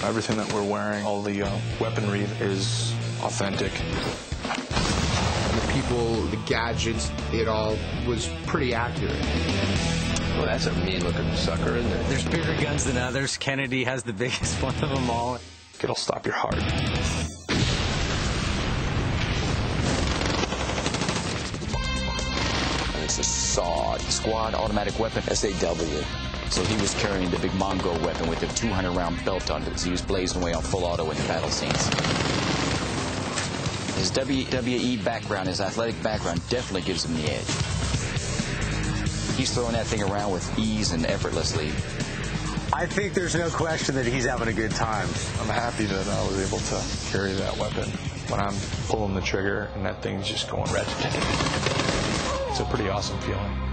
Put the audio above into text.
Everything that we're wearing, all the weaponry is authentic. The people, the gadgets, it all was pretty accurate. Well, that's a mean-looking sucker, isn't it? There's bigger guns than others. Kennedy has the biggest one of them all. It'll stop your heart. It's a SAW, Squad Automatic Weapon, SAW. So he was carrying the big Mongo weapon with a 200-round belt on it as he was blazing away on full auto in the battle scenes. His WWE background, his athletic background, definitely gives him the edge. He's throwing that thing around with ease and effortlessly. I think there's no question that he's having a good time. I'm happy that I was able to carry that weapon when I'm pulling the trigger and that thing's just going red. It's a pretty awesome feeling.